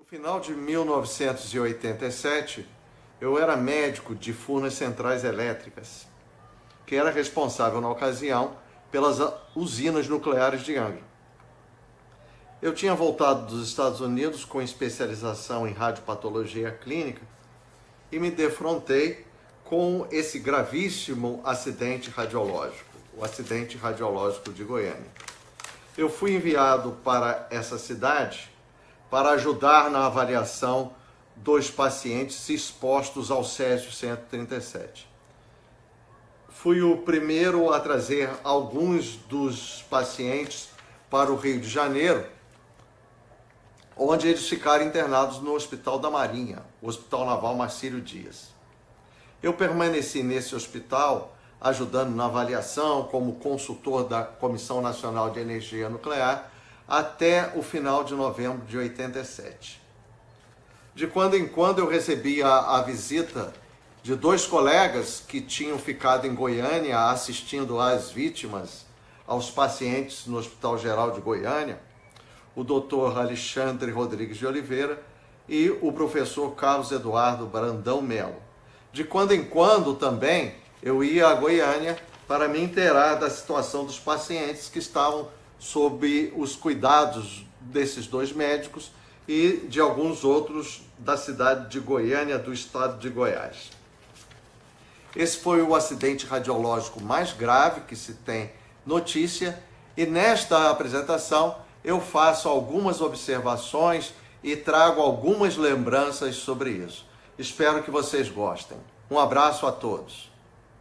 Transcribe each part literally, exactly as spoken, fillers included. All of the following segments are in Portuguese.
final de mil novecentos e oitenta e sete, eu era médico de Furnas Centrais Elétricas, que era responsável na ocasião pelas usinas nucleares de Angra. Eu tinha voltado dos Estados Unidos com especialização em radiopatologia clínica e me defrontei com esse gravíssimo acidente radiológico, o acidente radiológico de Goiânia. Eu fui enviado para essa cidade para ajudar na avaliação dos pacientes expostos ao césio cento e trinta e sete. Fui o primeiro a trazer alguns dos pacientes para o Rio de Janeiro, onde eles ficaram internados no Hospital da Marinha, o Hospital Naval Marcílio Dias. Eu permaneci nesse hospital ajudando na avaliação como consultor da Comissão Nacional de Energia Nuclear até o final de novembro de oitenta e sete. De quando em quando eu recebia a visita de dois colegas que tinham ficado em Goiânia assistindo às vítimas, aos pacientes no Hospital Geral de Goiânia, o doutor Alexandre Rodrigues de Oliveira e o professor Carlos Eduardo Brandão Melo. De quando em quando também eu ia a Goiânia para me inteirar da situação dos pacientes que estavam sob os cuidados desses dois médicos e de alguns outros da cidade de Goiânia, do estado de Goiás. Esse foi o acidente radiológico mais grave que se tem notícia e nesta apresentação eu faço algumas observações e trago algumas lembranças sobre isso. Espero que vocês gostem. Um abraço a todos.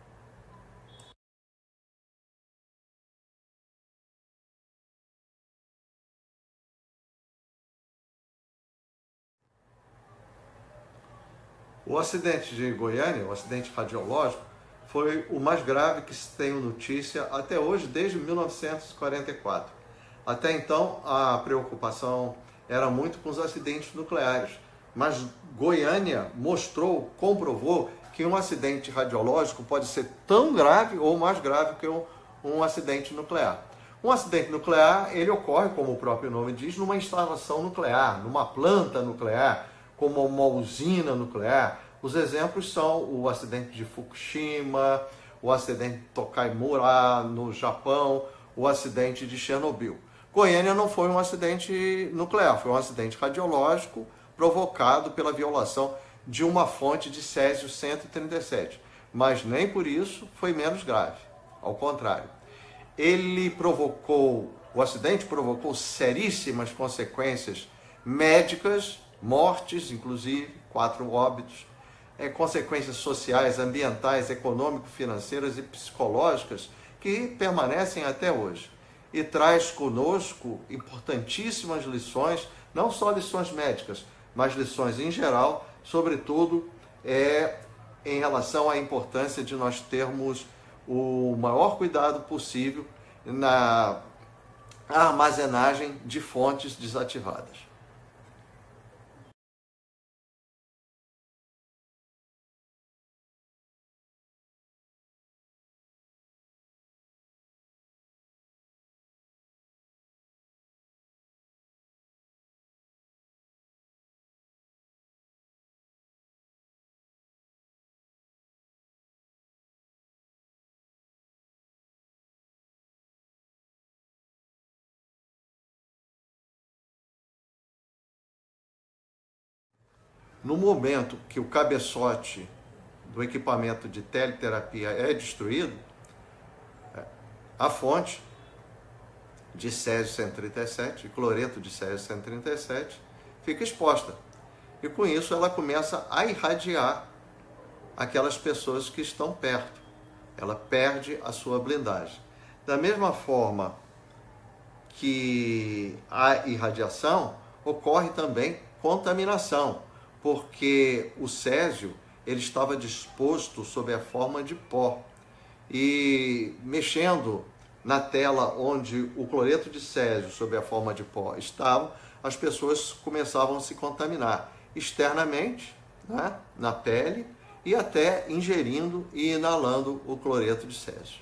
O acidente de Goiânia, o acidente radiológico, foi o mais grave que se tem notícia até hoje, desde mil novecentos e quarenta e quatro. Até então, a preocupação era muito com os acidentes nucleares, mas Goiânia mostrou, comprovou que um acidente radiológico pode ser tão grave ou mais grave que um, um acidente nuclear. Um acidente nuclear, ele ocorre, como o próprio nome diz, numa instalação nuclear, numa planta nuclear, como uma usina nuclear. Os exemplos são o acidente de Fukushima, o acidente de Tokaimura, no Japão, o acidente de Chernobyl. Goiânia não foi um acidente nuclear, foi um acidente radiológico provocado pela violação de uma fonte de césio cento e trinta e sete, mas nem por isso foi menos grave, ao contrário. Ele provocou, o acidente provocou seríssimas consequências médicas, mortes, inclusive, quatro óbitos, é, consequências sociais, ambientais, econômico-financeiras e psicológicas que permanecem até hoje. E traz conosco importantíssimas lições, não só lições médicas, mas lições em geral, sobretudo é, em relação à importância de nós termos o maior cuidado possível na armazenagem de fontes desativadas. No momento que o cabeçote do equipamento de teleterapia é destruído, a fonte de césio cento e trinta e sete, de cloreto de césio cento e trinta e sete, fica exposta. E com isso ela começa a irradiar aquelas pessoas que estão perto. Ela perde a sua blindagem. Da mesma forma que a irradiação, ocorre também contaminação, porque o césio ele estava disposto sob a forma de pó. E mexendo na tela onde o cloreto de césio sob a forma de pó estava, as pessoas começavam a se contaminar externamente, né, na pele, e até ingerindo e inalando o cloreto de césio.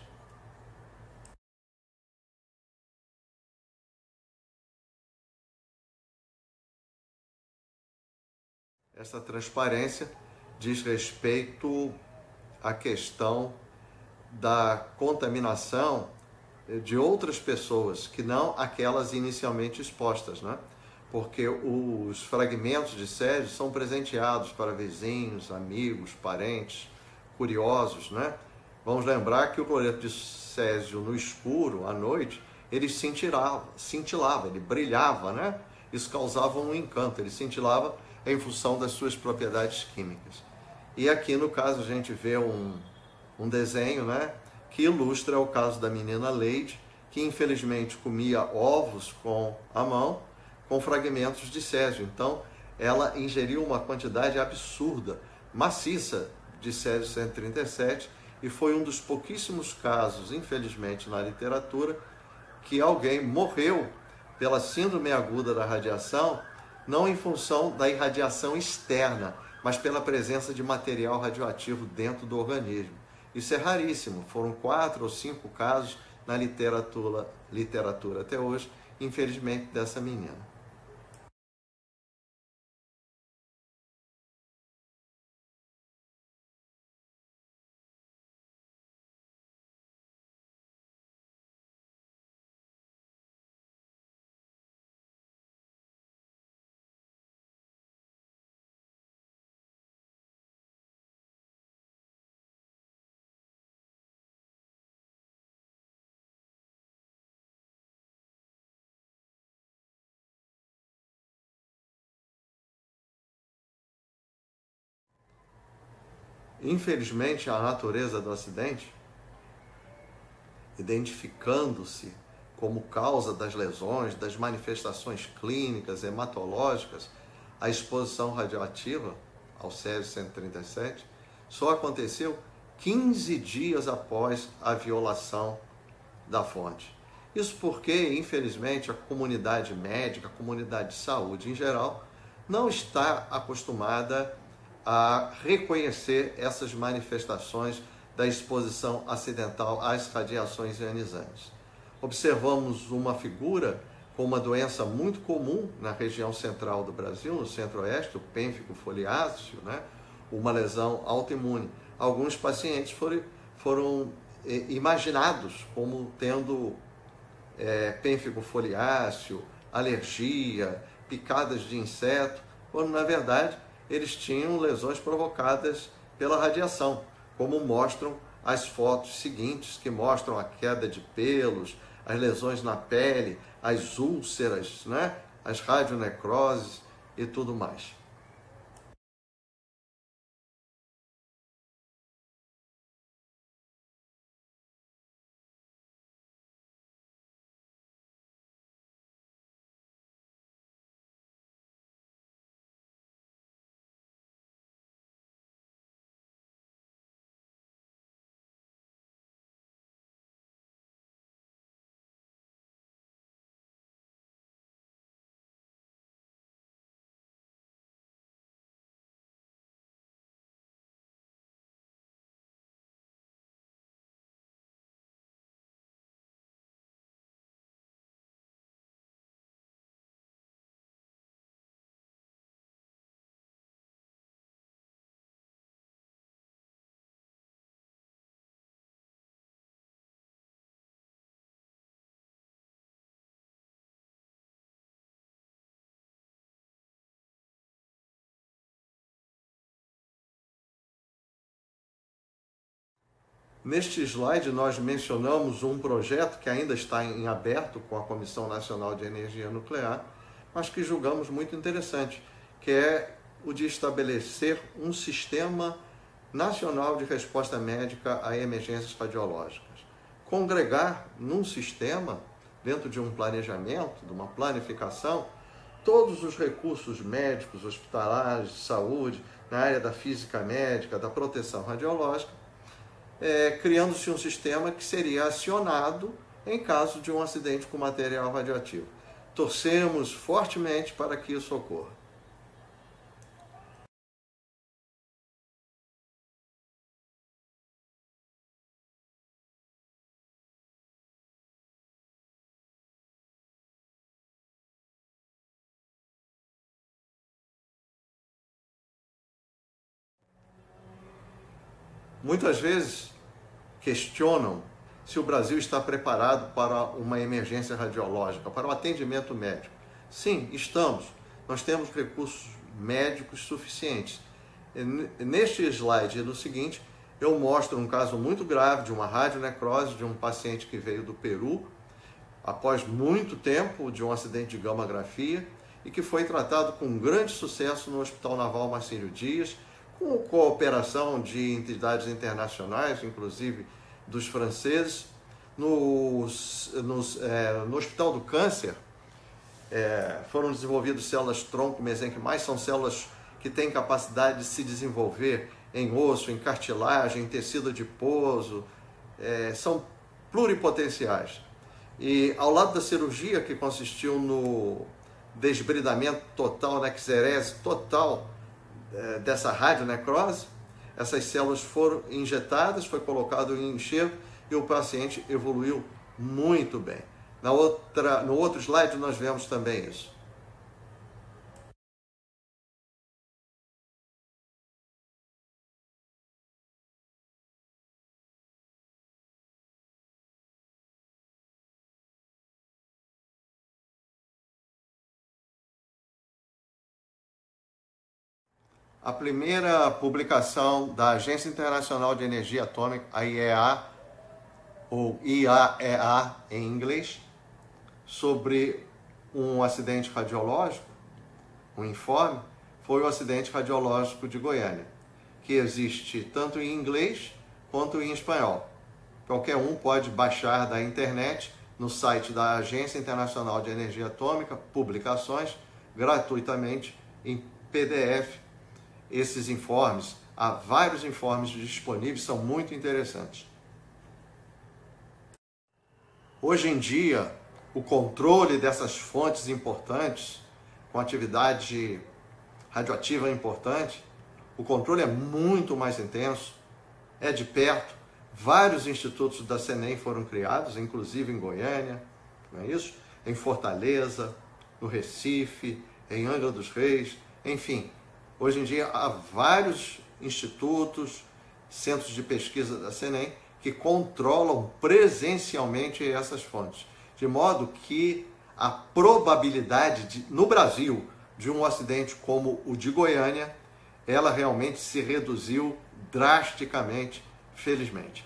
Essa transparência diz respeito à questão da contaminação de outras pessoas, que não aquelas inicialmente expostas, né? Porque os fragmentos de césio são presenteados para vizinhos, amigos, parentes, curiosos, né? Vamos lembrar que o cloreto de césio no escuro, à noite, ele cintilava, cintilava, ele brilhava, né? Isso causava um encanto, ele cintilava em função das suas propriedades químicas. E aqui, no caso, a gente vê um, um desenho, né, que ilustra o caso da menina Leide, que infelizmente comia ovos com a mão, com fragmentos de césio. Então, ela ingeriu uma quantidade absurda, maciça, de césio cento e trinta e sete, e foi um dos pouquíssimos casos, infelizmente, na literatura, que alguém morreu pela síndrome aguda da radiação, não em função da irradiação externa, mas pela presença de material radioativo dentro do organismo. Isso é raríssimo, foram quatro ou cinco casos na literatura, literatura até hoje, infelizmente, dessa menina. Infelizmente, a natureza do acidente, identificando-se como causa das lesões, das manifestações clínicas, hematológicas, a exposição radioativa ao césio cento e trinta e sete, só aconteceu quinze dias após a violação da fonte. Isso porque, infelizmente, a comunidade médica, a comunidade de saúde em geral, não está acostumada a reconhecer essas manifestações da exposição acidental às radiações ionizantes. Observamos uma figura com uma doença muito comum na região central do Brasil, no centro-oeste, o pênfigo foliáceo, né? Uma lesão autoimune. Alguns pacientes foram, foram eh, imaginados como tendo é, pênfigo foliáceo, alergia, picadas de inseto, quando na verdade eles tinham lesões provocadas pela radiação, como mostram as fotos seguintes, que mostram a queda de pelos, as lesões na pele, as úlceras, né? As radionecroses e tudo mais. Neste slide, nós mencionamos um projeto que ainda está em aberto com a Comissão Nacional de Energia Nuclear, mas que julgamos muito interessante, que é o de estabelecer um sistema nacional de resposta médica a emergências radiológicas. Congregar num sistema, dentro de um planejamento, de uma planificação, todos os recursos médicos, hospitalares, de saúde, na área da física médica, da proteção radiológica, É, criando-se um sistema que seria acionado em caso de um acidente com material radioativo. Torcemos fortemente para que isso ocorra. Muitas vezes questionam se o Brasil está preparado para uma emergência radiológica, para o atendimento médico. Sim, estamos. Nós temos recursos médicos suficientes. Neste slide e no seguinte, eu mostro um caso muito grave de uma radionecrose de um paciente que veio do Peru, após muito tempo de um acidente de gamografia, e que foi tratado com grande sucesso no Hospital Naval Marcílio Dias, com cooperação de entidades internacionais, inclusive dos franceses. Nos, nos, é, no Hospital do Câncer, é, foram desenvolvidas células tronco mesenquimais, são células que têm capacidade de se desenvolver em osso, em cartilagem, em tecido adiposo, é, são pluripotenciais. E ao lado da cirurgia, que consistiu no desbridamento total, na exerese total é, dessa radionecrose, essas células foram injetadas, foi colocado em enxerto e o paciente evoluiu muito bem. Na outra, no outro slide nós vemos também isso. A primeira publicação da Agência Internacional de Energia Atômica, a I E A, ou I A E A em inglês, sobre um acidente radiológico, um informe, foi o acidente radiológico de Goiânia, que existe tanto em inglês quanto em espanhol. Qualquer um pode baixar da internet, no site da Agência Internacional de Energia Atômica, publicações, gratuitamente, em P D F, esses informes. Há vários informes disponíveis, são muito interessantes. Hoje em dia, o controle dessas fontes importantes, com atividade radioativa importante, o controle é muito mais intenso, é de perto. Vários institutos da SENEM foram criados, inclusive em Goiânia, não é isso? Em Fortaleza, no Recife, em Angra dos Reis, enfim. Hoje em dia há vários institutos, centros de pesquisa da SENEM que controlam presencialmente essas fontes, de modo que a probabilidade de, no Brasil de um acidente como o de Goiânia, ela realmente se reduziu drasticamente, felizmente.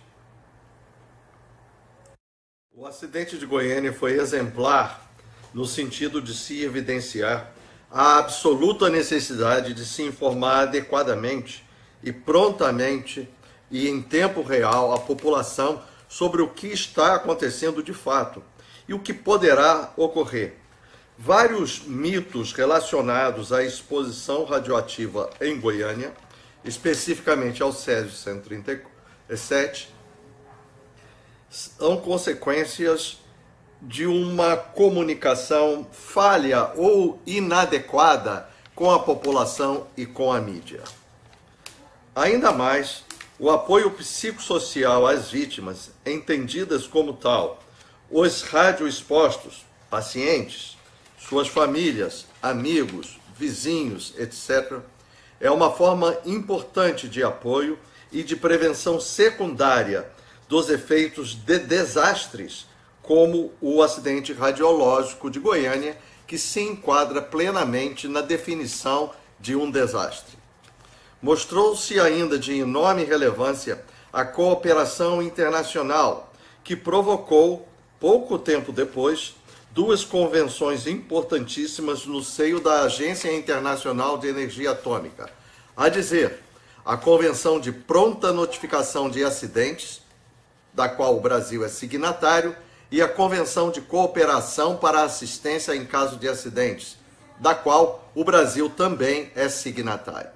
O acidente de Goiânia foi exemplar no sentido de se evidenciar a absoluta necessidade de se informar adequadamente e prontamente e em tempo real a população sobre o que está acontecendo de fato e o que poderá ocorrer. Vários mitos relacionados à exposição radioativa em Goiânia, especificamente ao césio cento e trinta e sete, são consequências de uma comunicação falha ou inadequada com a população e com a mídia. Ainda mais, o apoio psicossocial às vítimas, entendidas como tal, os radioexpostos, pacientes, suas famílias, amigos, vizinhos, etcétera, é uma forma importante de apoio e de prevenção secundária dos efeitos de desastres, como o acidente radiológico de Goiânia, que se enquadra plenamente na definição de um desastre. Mostrou-se ainda de enorme relevância a cooperação internacional, que provocou, pouco tempo depois, duas convenções importantíssimas no seio da Agência Internacional de Energia Atômica, a dizer, a Convenção de Pronta Notificação de Acidentes, da qual o Brasil é signatário, e a Convenção de Cooperação para a Assistência em Caso de Acidentes, da qual o Brasil também é signatário.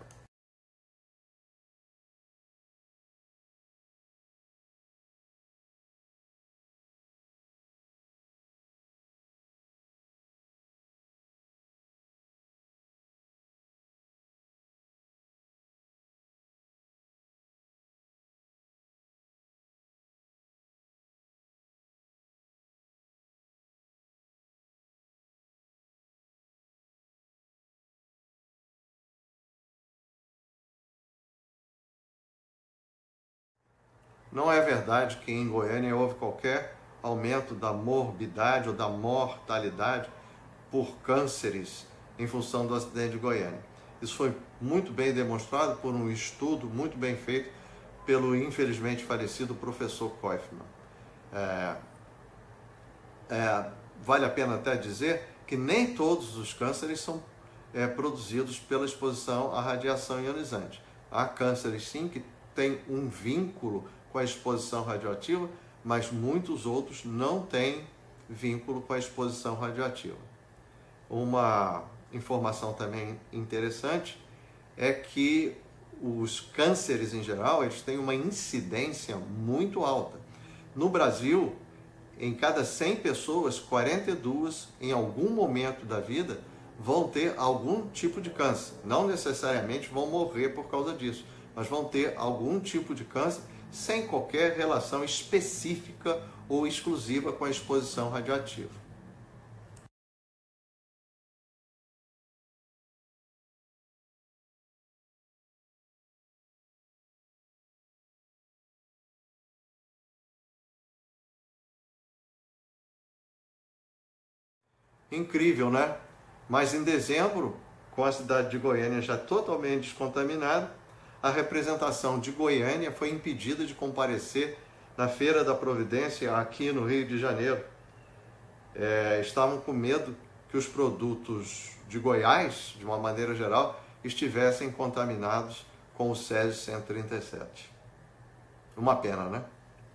Não é verdade que em Goiânia houve qualquer aumento da morbidade ou da mortalidade por cânceres em função do acidente de Goiânia. Isso foi muito bem demonstrado por um estudo muito bem feito pelo infelizmente falecido professor Koifman. É, é, vale a pena até dizer que nem todos os cânceres são é, produzidos pela exposição à radiação ionizante. Há cânceres sim que têm um vínculo com a exposição radioativa, mas muitos outros não têm vínculo com a exposição radioativa. Uma informação também interessante é que os cânceres em geral, eles têm uma incidência muito alta. No Brasil, em cada cem pessoas, quarenta e duas em algum momento da vida vão ter algum tipo de câncer. Não necessariamente vão morrer por causa disso, mas vão ter algum tipo de câncer sem qualquer relação específica ou exclusiva com a exposição radioativa. Incrível, né? Mas em dezembro, com a cidade de Goiânia já totalmente descontaminada, a representação de Goiânia foi impedida de comparecer na Feira da Providência aqui no Rio de Janeiro. É, estavam com medo que os produtos de Goiás, de uma maneira geral, estivessem contaminados com o Césio cento e trinta e sete. Uma pena, né?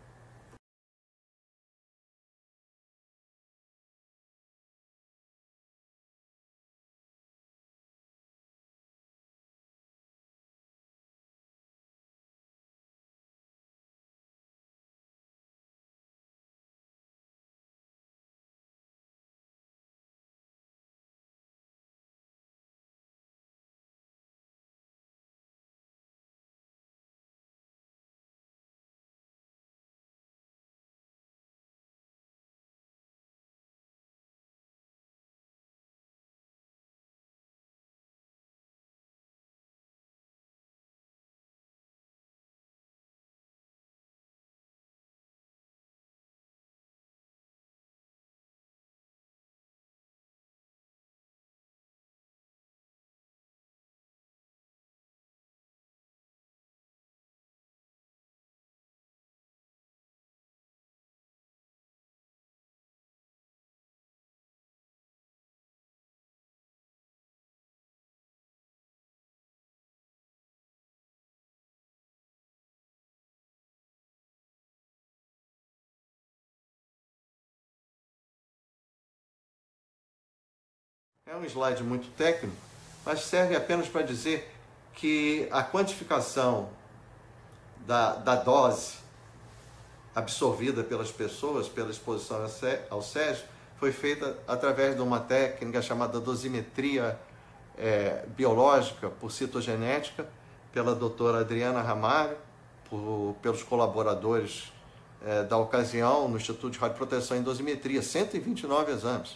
É um slide muito técnico, mas serve apenas para dizer que a quantificação da, da dose absorvida pelas pessoas, pela exposição ao Césio, foi feita através de uma técnica chamada dosimetria é, biológica por citogenética, pela doutora Adriana Ramalho, por, pelos colaboradores é, da ocasião no Instituto de Radioproteção em Dosimetria, cento e vinte e nove exames.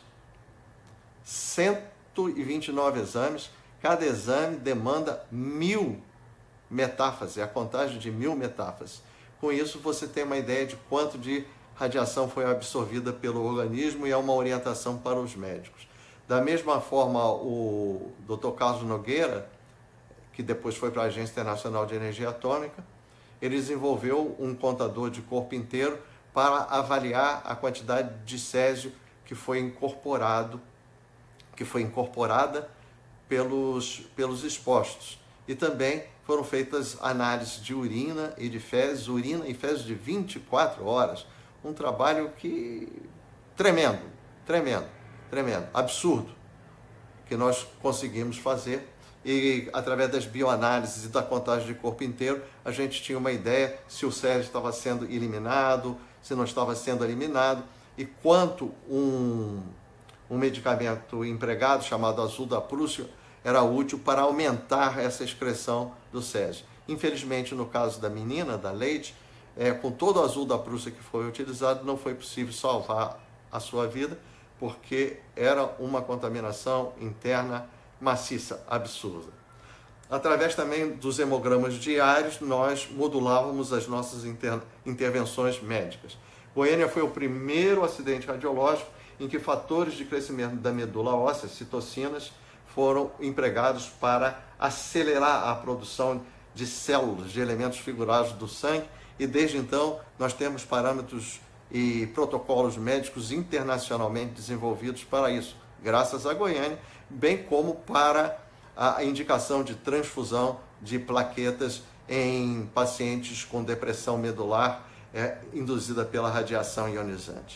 cento e vinte e nove exames, cada exame demanda mil metáfases, a contagem de mil metáfases. Com isso, você tem uma ideia de quanto de radiação foi absorvida pelo organismo e é uma orientação para os médicos. Da mesma forma, o doutor Carlos Nogueira, que depois foi para a Agência Internacional de Energia Atômica, ele desenvolveu um contador de corpo inteiro para avaliar a quantidade de césio que foi incorporado, que foi incorporada pelos, pelos expostos. E também foram feitas análises de urina e de fezes, urina e fezes de vinte e quatro horas. Um trabalho que tremendo, tremendo, tremendo, absurdo, que nós conseguimos fazer. E através das bioanálises e da contagem de corpo inteiro, a gente tinha uma ideia se o césio estava sendo eliminado, se não estava sendo eliminado, e quanto um, um medicamento empregado chamado azul da Prússia era útil para aumentar essa excreção do césio. Infelizmente, no caso da menina, da Leite, é, com todo o azul da Prússia que foi utilizado, não foi possível salvar a sua vida, porque era uma contaminação interna maciça, absurda. Através também dos hemogramas diários, nós modulávamos as nossas inter... intervenções médicas. Goiânia foi o primeiro acidente radiológico em que fatores de crescimento da medula óssea, citocinas, foram empregados para acelerar a produção de células, de elementos figurados do sangue, e desde então nós temos parâmetros e protocolos médicos internacionalmente desenvolvidos para isso, graças a Goiânia, bem como para a indicação de transfusão de plaquetas em pacientes com depressão medular é, induzida pela radiação ionizante.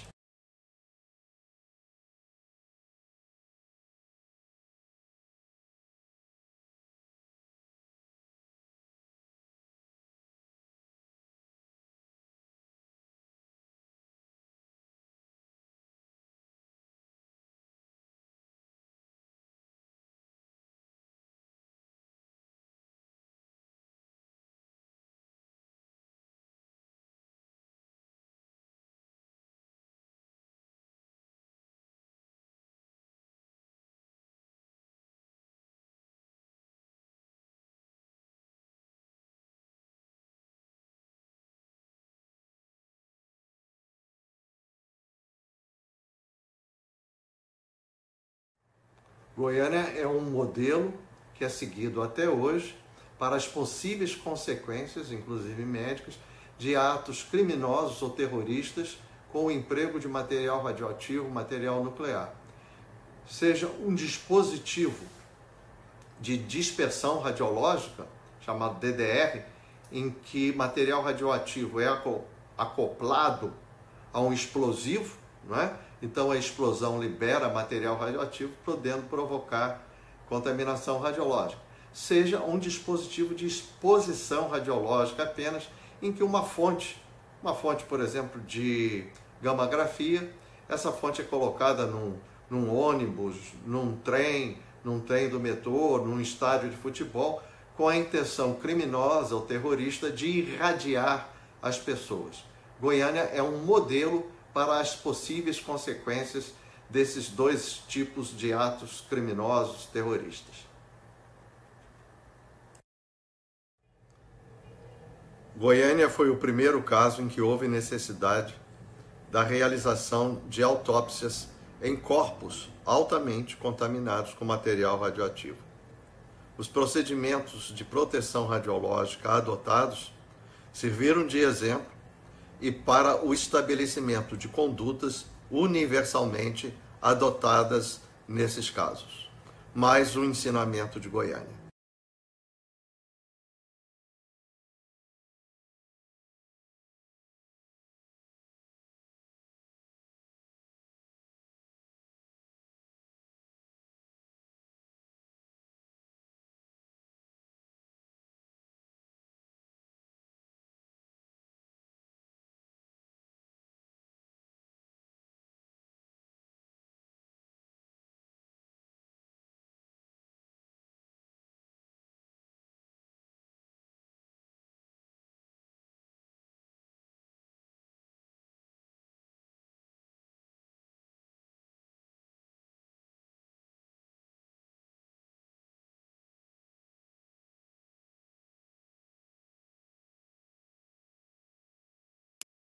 Goiânia é um modelo que é seguido até hoje para as possíveis consequências, inclusive médicas, de atos criminosos ou terroristas com o emprego de material radioativo, material nuclear. Seja um dispositivo de dispersão radiológica, chamado D D R, em que material radioativo é acoplado a um explosivo, não é? Então a explosão libera material radioativo, podendo provocar contaminação radiológica. Seja um dispositivo de exposição radiológica apenas, em que uma fonte, uma fonte, por exemplo, de gammagrafia, essa fonte é colocada num, num ônibus, num trem, num trem do metrô, num estádio de futebol, com a intenção criminosa ou terrorista de irradiar as pessoas. Goiânia é um modelo para as possíveis consequências desses dois tipos de atos criminosos terroristas. Goiânia foi o primeiro caso em que houve necessidade da realização de autópsias em corpos altamente contaminados com material radioativo. Os procedimentos de proteção radiológica adotados serviram de exemplo e para o estabelecimento de condutas universalmente adotadas nesses casos. Mais um ensinamento de Goiânia.